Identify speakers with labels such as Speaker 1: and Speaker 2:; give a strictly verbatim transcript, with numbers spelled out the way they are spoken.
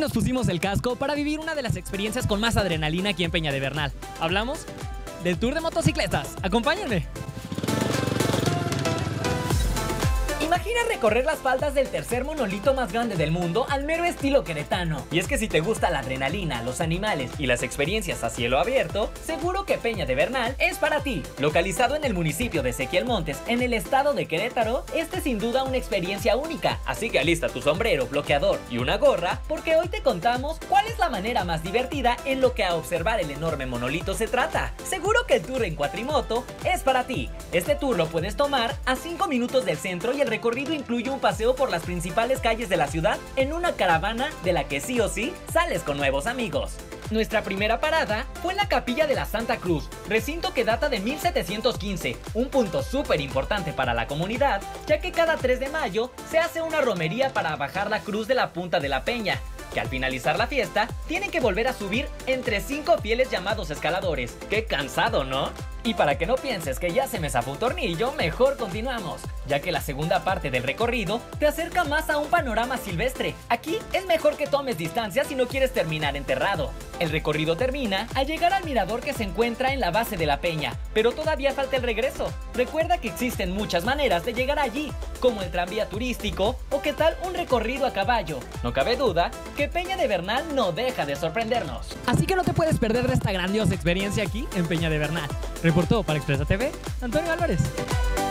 Speaker 1: nos pusimos el casco para vivir una de las experiencias con más adrenalina aquí en Peña de Bernal. Hablamos del Tour de Motocicletas. ¡Acompáñenme! Imagina recorrer las faldas del tercer monolito más grande del mundo al mero estilo queretano. Y es que si te gusta la adrenalina, los animales y las experiencias a cielo abierto, seguro que Peña de Bernal es para ti. Localizado en el municipio de Ezequiel Montes, en el estado de Querétaro, este es sin duda una experiencia única. Así que alista tu sombrero, bloqueador y una gorra, porque hoy te contamos cuál es la manera más divertida en lo que a observar el enorme monolito se trata. Seguro que el tour en cuatrimoto es para ti. Este tour lo puedes tomar a cinco minutos del centro y el recorrido incluye un paseo por las principales calles de la ciudad en una caravana de la que sí o sí sales con nuevos amigos. Nuestra primera parada fue en la Capilla de la Santa Cruz, recinto que data de mil setecientos quince, un punto súper importante para la comunidad, ya que cada tres de mayo se hace una romería para bajar la cruz de la punta de la peña, que al finalizar la fiesta tienen que volver a subir entre cinco fieles llamados escaladores. ¡Qué cansado!, ¿no? Y para que no pienses que ya se me zafó un tornillo, mejor continuamos, ya que la segunda parte del recorrido te acerca más a un panorama silvestre. Aquí es mejor que tomes distancia si no quieres terminar enterrado. El recorrido termina al llegar al mirador que se encuentra en la base de la peña, pero todavía falta el regreso. Recuerda que existen muchas maneras de llegar allí, como el tranvía turístico o qué tal un recorrido a caballo. No cabe duda que Peña de Bernal no deja de sorprendernos. Así que no te puedes perder de esta grandiosa experiencia aquí en Peña de Bernal. Reportó para Expresa T V, Antonio Álvarez.